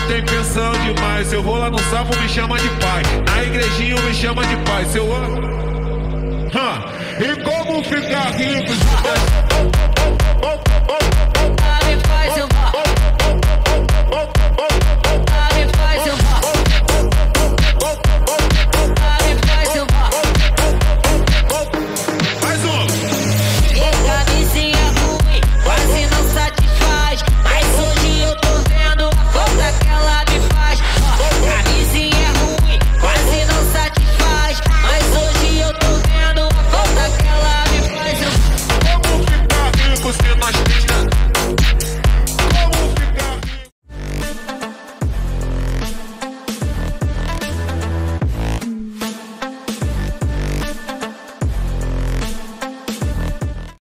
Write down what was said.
tem pensão demais. Se eu vou lá no sapo, me chama de pai. Na igrejinha me chama de pai. Se eu... E como ficar rico?